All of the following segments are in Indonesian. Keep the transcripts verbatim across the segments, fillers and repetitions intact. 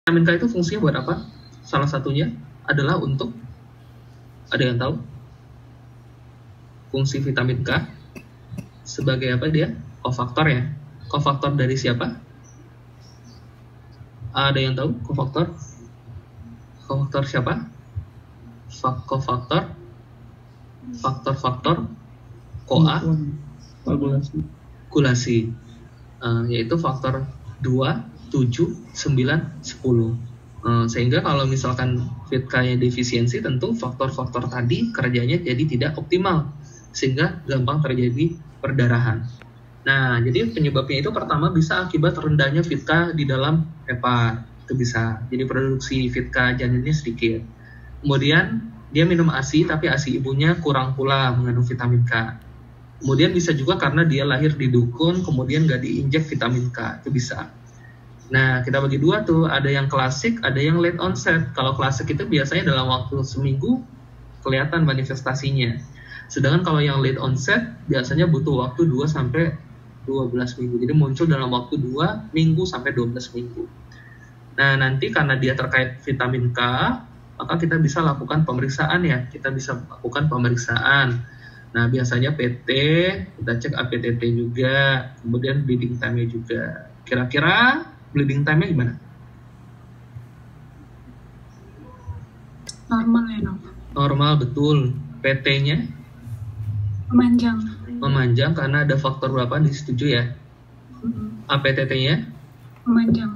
Vitamin K itu fungsinya buat apa? Salah satunya adalah untuk, ada yang tahu? Fungsi vitamin K sebagai apa dia? Kofaktor ya. Kofaktor dari siapa? Ada yang tahu kofaktor? Kofaktor siapa? Kofaktor faktor-faktor koagulasi, uh, yaitu faktor dua, tujuh, sembilan, sepuluh. Uh, sehingga kalau misalkan Fit K-nya defisiensi, tentu faktor-faktor tadi kerjanya jadi tidak optimal, sehingga gampang terjadi perdarahan. Nah, jadi penyebabnya itu pertama bisa akibat rendahnya Fit K di dalam hepar, itu bisa. Jadi produksi Fit K janinnya sedikit. Kemudian dia minum ASI, tapi ASI ibunya kurang pula mengandung vitamin K. Kemudian bisa juga karena dia lahir di dukun, kemudian nggak diinjek vitamin K, itu bisa. Nah, kita bagi dua tuh, ada yang klasik, ada yang late onset. Kalau klasik itu biasanya dalam waktu seminggu kelihatan manifestasinya. Sedangkan kalau yang late onset biasanya butuh waktu dua sampai dua belas minggu. Jadi muncul dalam waktu dua minggu sampai dua belas minggu. Nah, nanti karena dia terkait vitamin K, maka kita bisa lakukan pemeriksaan ya. Kita bisa lakukan pemeriksaan. Nah, biasanya P T, kita cek A P T T juga, kemudian bleeding time-nya juga. Kira-kira bleeding time-nya gimana? Normal ya, Dok? Normal, betul. P T-nya? Memanjang. Memanjang karena ada faktor berapa disetujui ya? Mm-hmm. A P T T-nya? Memanjang.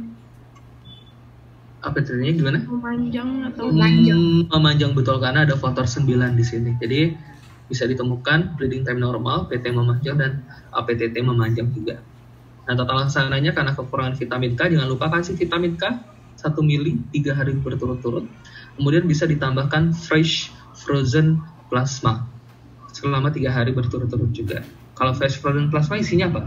A P T T-nya gimana? Memanjang atau memanjang? Hmm, memanjang betul karena ada faktor sembilan di sini. Jadi bisa ditemukan bleeding time normal, P T memanjang, dan A P T T memanjang juga. Nah, tata laksananya karena kekurangan vitamin K, jangan lupa kasih vitamin K satu mili tiga hari berturut-turut. Kemudian bisa ditambahkan fresh frozen plasma selama tiga hari berturut-turut juga. Kalau fresh frozen plasma isinya apa?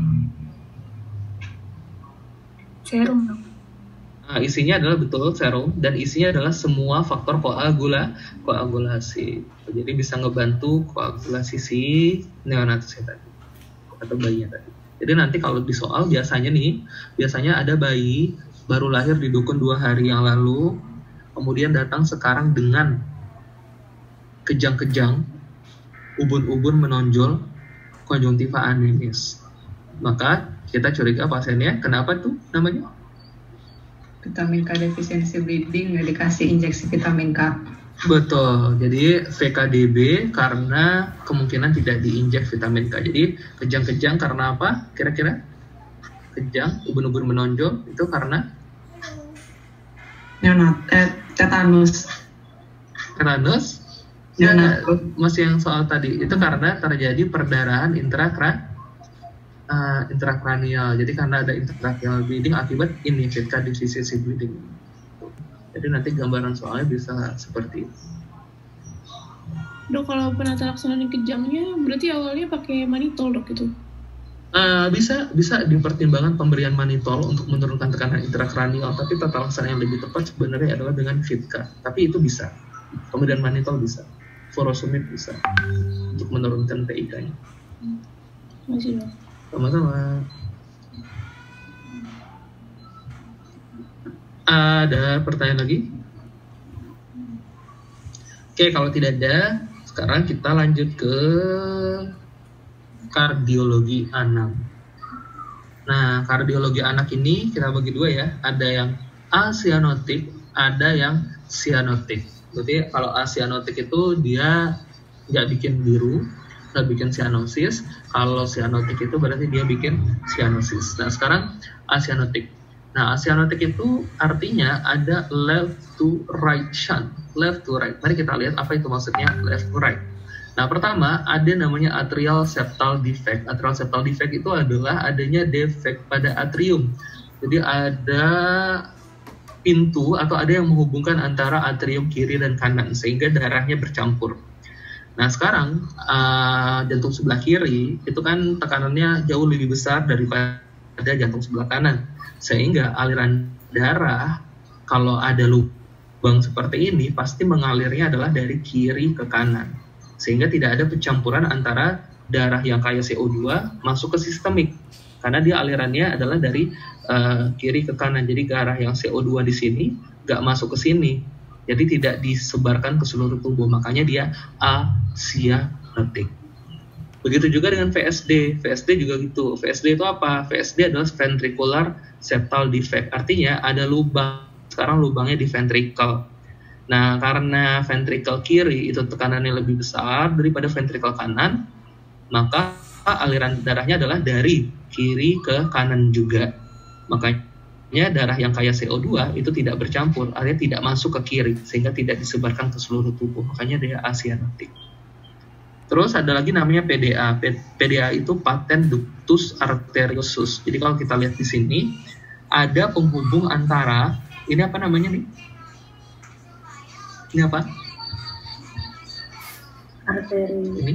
Serum, dong. Nah, isinya adalah betul serum, dan isinya adalah semua faktor koagula, koagulasi. Jadi bisa ngebantu koagulasi si neonatusnya tadi, atau bayinya tadi. Jadi nanti kalau di soal biasanya nih, biasanya ada bayi baru lahir di dukun dua hari yang lalu, kemudian datang sekarang dengan kejang-kejang, ubun-ubun menonjol, konjungtiva anemis. Maka kita curiga pasiennya, kenapa tuh namanya? Vitamin K defisiensi bleeding, nggak dikasih injeksi vitamin K. Betul, jadi V K D B karena kemungkinan tidak diinjek vitamin K. Jadi kejang-kejang karena apa? Kira-kira? Kejang, ubun-ubun menonjol, itu karena? Neonat, eh, tetanus. Tetanus? Ya, masih yang soal tadi. Itu karena terjadi perdarahan intrakra Uh, intrakranial. Jadi karena ada intrakranial bleeding akibat ini Fit K defisiensi bleeding. Jadi nanti gambaran soalnya bisa seperti itu. Dok, kalau penata laksanaan kejangnya berarti awalnya pakai manitol, dok, itu? Uh, bisa bisa dipertimbangkan pemberian manitol untuk menurunkan tekanan intrakranial, tapi tata laksana yang lebih tepat sebenarnya adalah dengan Fit K. Tapi itu bisa. Pemberian manitol bisa. Furosemid bisa untuk menurunkan P I K-nya. Terima kasih, dok. Sama-sama. Ada pertanyaan lagi? Oke, kalau tidak ada, sekarang kita lanjut ke kardiologi anak. Nah, kardiologi anak ini kita bagi dua ya. Ada yang asianotik, ada yang sianotik. Berarti kalau asianotik itu dia nggak bikin biru, nggak bikin cyanosis. Kalau cyanotik itu berarti dia bikin cyanosis. Nah, sekarang asianotik. Nah, asianotik itu artinya ada left to right shunt. Left to right. Mari kita lihat apa itu maksudnya left to right. Nah, pertama ada namanya atrial septal defect. Atrial septal defect itu adalah adanya defect pada atrium. Jadi ada pintu atau ada yang menghubungkan antara atrium kiri dan kanan sehingga darahnya bercampur. Nah, sekarang uh, jantung sebelah kiri itu kan tekanannya jauh lebih besar daripada jantung sebelah kanan. Sehingga aliran darah kalau ada lubang seperti ini pasti mengalirnya adalah dari kiri ke kanan. Sehingga tidak ada pencampuran antara darah yang kaya C O dua masuk ke sistemik. karena dia alirannya adalah dari uh, kiri ke kanan. Jadi darah yang C O dua di sini nggak masuk ke sini, jadi tidak disebarkan ke seluruh tubuh, makanya dia asianotik. Begitu juga dengan V S D. V S D juga gitu. V S D itu apa? V S D adalah ventricular septal defect. Artinya ada lubang. Sekarang lubangnya di ventricle. Nah, karena ventricle kiri itu tekanannya lebih besar daripada ventricle kanan, maka aliran darahnya adalah dari kiri ke kanan juga. Makanya darah yang kaya C O dua itu tidak bercampur, artinya tidak masuk ke kiri, sehingga tidak disebarkan ke seluruh tubuh. Makanya dia asianotik. Terus ada lagi namanya P D A. P D A itu patent ductus arteriosus. Jadi kalau kita lihat di sini ada penghubung antara, ini apa namanya nih? Ini apa? Arteri. Ini.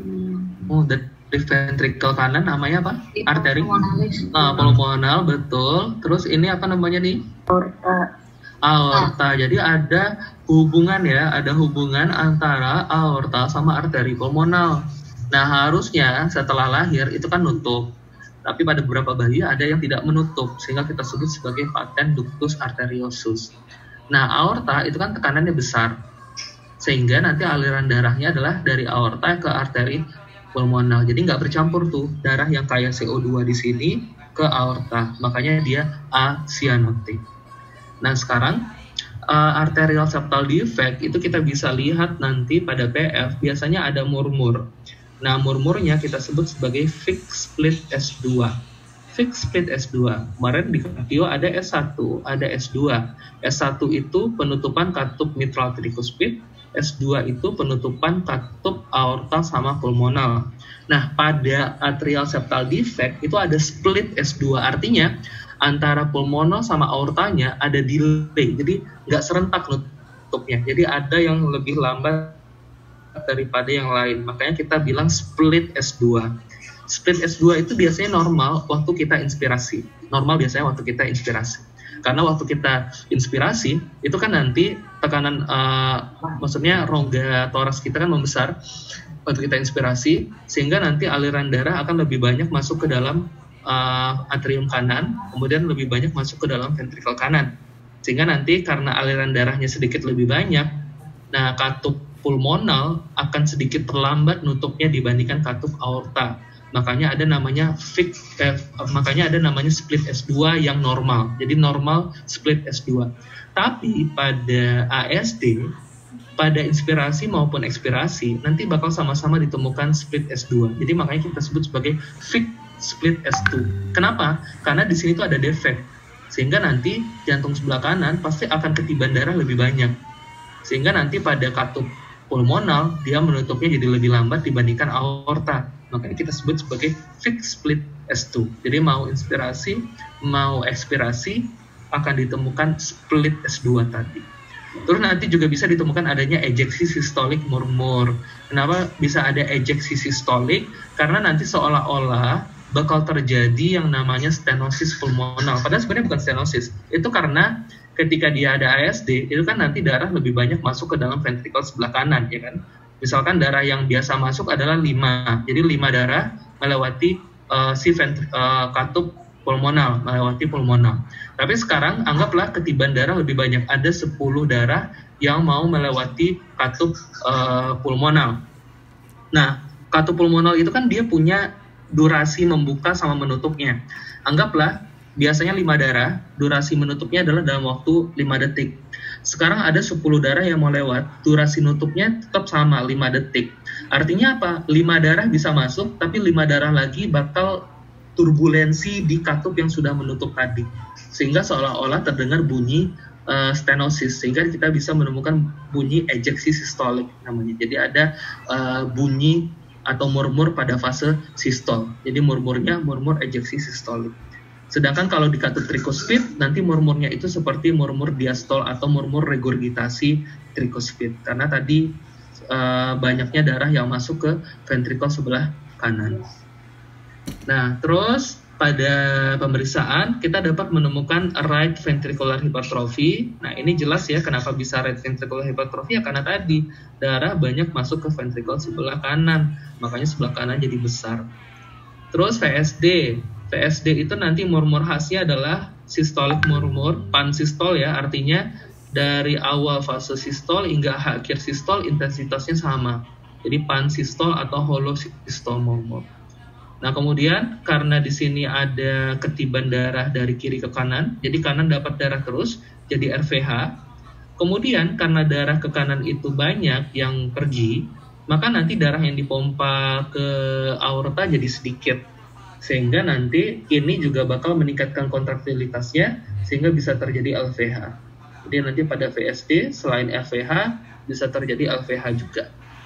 Oh, dari ventricle kanan namanya apa? Arteri. Ah, pulmonal, betul. Terus ini apa namanya nih? Aorta. Aorta. Jadi ada hubungan ya, ada hubungan antara aorta sama arteri pulmonal. Nah, harusnya setelah lahir itu kan nutup. Tapi pada beberapa bayi ada yang tidak menutup, sehingga kita sebut sebagai patent ductus arteriosus. Nah, aorta itu kan tekanannya besar, sehingga nanti aliran darahnya adalah dari aorta ke arteri pulmonal. Jadi nggak bercampur tuh darah yang kaya C O dua di sini ke aorta. Makanya dia asianotik. Nah, sekarang uh, arterial septal defect itu kita bisa lihat nanti pada P F biasanya ada murmur. Nah, murmurnya kita sebut sebagai fixed split S dua. Fixed split S dua. Kemarin di kardio ada S satu, ada S dua. S satu itu penutupan katup mitral tricuspid, S dua itu penutupan katup aorta sama pulmonal. Nah, pada atrial septal defect itu ada split S dua, artinya antara pulmonal sama aortanya ada delay, jadi nggak serentak nutupnya. Jadi ada yang lebih lambat daripada yang lain. Makanya kita bilang split S dua. Split S dua itu biasanya normal waktu kita inspirasi. Normal biasanya waktu kita inspirasi. Karena waktu kita inspirasi, itu kan nanti tekanan, uh, maksudnya rongga toraks kita kan membesar waktu kita inspirasi, sehingga nanti aliran darah akan lebih banyak masuk ke dalam uh, atrium kanan, kemudian lebih banyak masuk ke dalam ventricle kanan. Sehingga nanti karena aliran darahnya sedikit lebih banyak, nah katup pulmonal akan sedikit terlambat nutupnya dibandingkan katup aorta. Makanya ada namanya fix, eh, makanya ada namanya split S dua yang normal. Jadi normal split S dua. Tapi pada A S D, pada inspirasi maupun ekspirasi nanti bakal sama-sama ditemukan split S dua. Jadi makanya kita sebut sebagai fixed split S dua. Kenapa? Karena di sini tuh ada defect. Sehingga nanti jantung sebelah kanan pasti akan ketiban darah lebih banyak. Sehingga nanti pada katup pulmonal dia menutupnya jadi lebih lambat dibandingkan aorta. Makanya kita sebut sebagai fixed split S dua. Jadi mau inspirasi, mau ekspirasi akan ditemukan split S dua tadi. Terus nanti juga bisa ditemukan adanya ejeksi sistolik murmur. Kenapa bisa ada ejeksi sistolik? Karena nanti seolah-olah bakal terjadi yang namanya stenosis pulmonal. Padahal sebenarnya bukan stenosis. Itu karena ketika dia ada A S D, itu kan nanti darah lebih banyak masuk ke dalam ventricle sebelah kanan, ya kan? Misalkan darah yang biasa masuk adalah lima, jadi lima darah melewati uh, si ventri, uh, katup pulmonal, melewati pulmonal. Tapi sekarang anggaplah ketiban darah lebih banyak, ada sepuluh darah yang mau melewati katup uh, pulmonal. Nah, katup pulmonal itu kan dia punya durasi membuka sama menutupnya. Anggaplah biasanya lima darah, durasi menutupnya adalah dalam waktu lima detik. Sekarang ada sepuluh darah yang mau lewat, durasi nutupnya tetap sama, lima detik. Artinya apa? lima darah bisa masuk, tapi lima darah lagi bakal turbulensi di katup yang sudah menutup tadi. Sehingga seolah-olah terdengar bunyi uh, stenosis, sehingga kita bisa menemukan bunyi ejeksi sistolik namanya. Jadi ada uh, bunyi atau murmur pada fase sistol. Jadi murmurnya murmur ejeksi sistolik. Sedangkan kalau di katup tricuspid, nanti murmurnya itu seperti murmur diastol atau murmur regurgitasi tricuspid. Karena tadi uh, banyaknya darah yang masuk ke ventricle sebelah kanan. Nah, terus pada pemeriksaan kita dapat menemukan right ventricular hypertrophy. Nah, ini jelas ya kenapa bisa right ventricular hypertrophy, ya karena tadi darah banyak masuk ke ventricle sebelah kanan. Makanya sebelah kanan jadi besar. Terus V S D. V S D itu nanti murmur khasnya adalah systolic murmur, pansistol ya, artinya dari awal fase sistol hingga akhir sistol intensitasnya sama. Jadi pansistol atau holosistol murmur. Nah, kemudian karena di sini ada ketiban darah dari kiri ke kanan, jadi kanan dapat darah terus, jadi R V H. Kemudian karena darah ke kanan itu banyak yang pergi, maka nanti darah yang dipompa ke aorta jadi sedikit. Sehingga nanti ini juga bakal meningkatkan kontraktilitasnya, sehingga bisa terjadi L V H. Jadi nanti pada V S D, selain L V H, bisa terjadi L V H juga.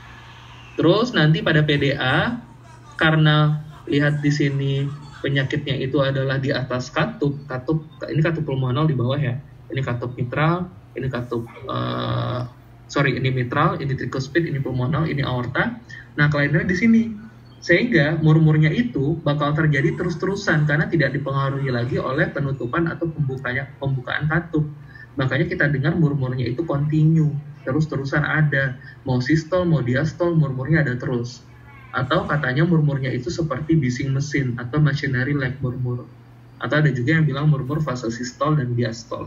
Terus nanti pada P D A, karena lihat di sini penyakitnya itu adalah di atas katup, katup ini katup pulmonal di bawah ya, ini katup mitral, ini katup uh, sorry ini mitral, ini tricuspid, ini pulmonal, ini aorta. Nah, kelainannya di sini, sehingga murmurnya itu bakal terjadi terus-terusan karena tidak dipengaruhi lagi oleh penutupan atau pembukanya pembukaan katup. Makanya kita dengar murmurnya itu kontinu, terus-terusan ada, mau sistol mau diastol murmurnya ada terus. Atau katanya murmurnya itu seperti bising mesin atau machinery like murmur. Atau ada juga yang bilang murmur fase sistol dan diastol.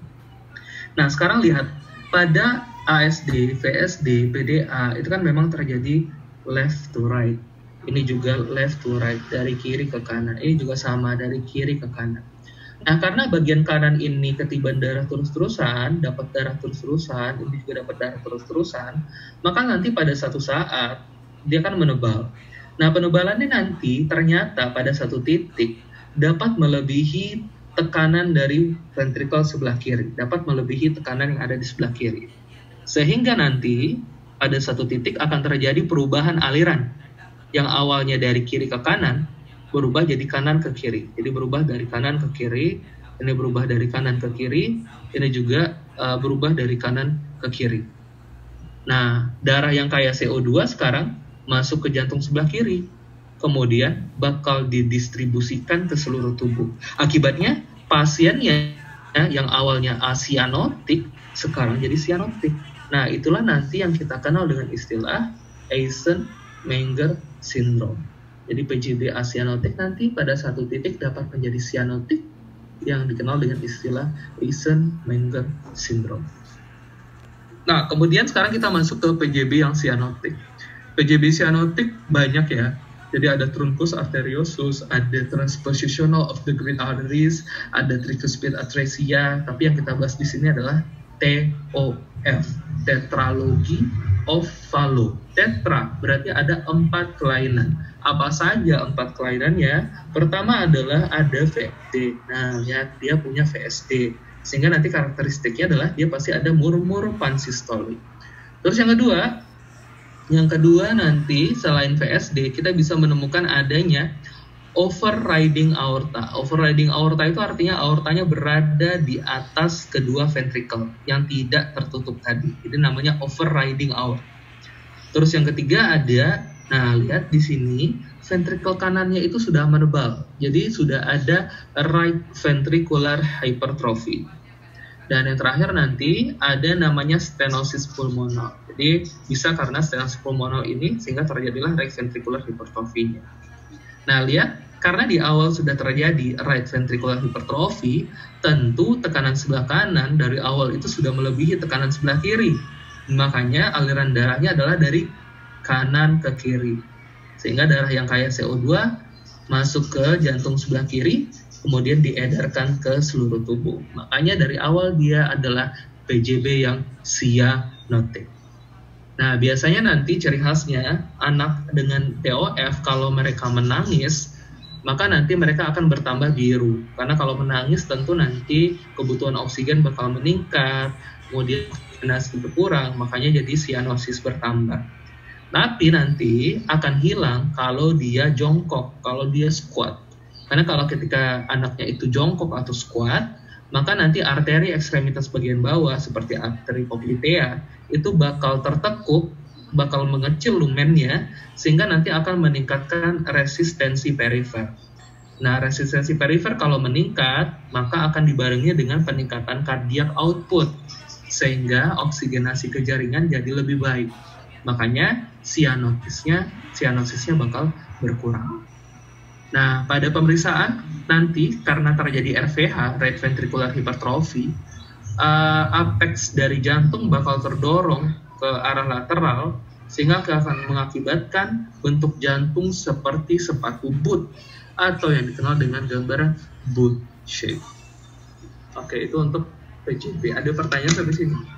Nah, sekarang lihat pada A S D, V S D, P D A itu kan memang terjadi left to right. Ini juga left to right, dari kiri ke kanan. Ini juga sama, dari kiri ke kanan. Nah, karena bagian kanan ini ketiban darah terus-terusan, dapat darah terus-terusan, ini juga dapat darah terus-terusan, maka nanti pada satu saat dia akan menebal. Nah, penebalannya nanti ternyata pada satu titik dapat melebihi tekanan dari ventrikel sebelah kiri, dapat melebihi tekanan yang ada di sebelah kiri. Sehingga nanti pada satu titik akan terjadi perubahan aliran yang awalnya dari kiri ke kanan berubah jadi kanan ke kiri. Jadi berubah dari kanan ke kiri, ini berubah dari kanan ke kiri, ini juga uh, berubah dari kanan ke kiri. Nah, darah yang kaya C O dua sekarang masuk ke jantung sebelah kiri, kemudian bakal didistribusikan ke seluruh tubuh. Akibatnya pasiennya yang awalnya asianotik sekarang jadi sianotik. Nah, itulah nanti yang kita kenal dengan istilah Eisenmenger syndrome. Jadi P J B asianotik nanti pada satu titik dapat menjadi sianotik yang dikenal dengan istilah Eisenmenger syndrome. Nah, kemudian sekarang kita masuk ke P J B yang sianotik. P J B sianotik banyak ya. Jadi ada truncus arteriosus, ada transpositional of the great arteries, ada tricuspid atresia, tapi yang kita bahas di sini adalah T O F, tetralogy of Fallot. Tetra berarti ada empat kelainan. Apa saja empat kelainannya? Pertama adalah ada V S D. Nah, ya, dia punya V S D. Sehingga nanti karakteristiknya adalah dia pasti ada murmur pansistolik. Terus yang kedua, yang kedua nanti selain V S D kita bisa menemukan adanya overriding aorta. Overriding aorta itu artinya aortanya berada di atas kedua ventrikel yang tidak tertutup tadi. Itu namanya overriding aorta. Terus yang ketiga ada, nah lihat di sini ventrikel kanannya itu sudah menebal. Jadi sudah ada right ventricular hypertrophy. Dan yang terakhir nanti ada namanya stenosis pulmonal. Jadi bisa karena stenosis pulmonal ini sehingga terjadilah right ventricular hypertrophy-nya. Nah, lihat karena di awal sudah terjadi right ventricular hypertrophy, tentu tekanan sebelah kanan dari awal itu sudah melebihi tekanan sebelah kiri. Makanya aliran darahnya adalah dari kanan ke kiri. Sehingga darah yang kaya C O dua masuk ke jantung sebelah kiri, kemudian diedarkan ke seluruh tubuh. Makanya dari awal dia adalah P J B yang sianotik. Nah, biasanya nanti ciri khasnya anak dengan T O F kalau mereka menangis, maka nanti mereka akan bertambah biru. Karena kalau menangis tentu nanti kebutuhan oksigen bakal meningkat, kemudian oksigenasi berkurang, makanya jadi sianosis bertambah. Tapi nanti akan hilang kalau dia jongkok, kalau dia squat. Karena kalau ketika anaknya itu jongkok atau squat, maka nanti arteri ekstremitas bagian bawah seperti arteri poplitea itu bakal tertekuk, bakal mengecil lumennya, sehingga nanti akan meningkatkan resistensi perifer. Nah, resistensi perifer kalau meningkat, maka akan dibarengi dengan peningkatan cardiac output, sehingga oksigenasi ke jaringan jadi lebih baik. Makanya sianosisnya, sianosisnya bakal berkurang. Nah, pada pemeriksaan nanti karena terjadi R V H, right ventricular hypertrophy, uh, apex dari jantung bakal terdorong ke arah lateral sehingga akan mengakibatkan bentuk jantung seperti sepatu boot atau yang dikenal dengan gambaran boot shape. Oke, itu untuk P J P. Ada pertanyaan sampai sini?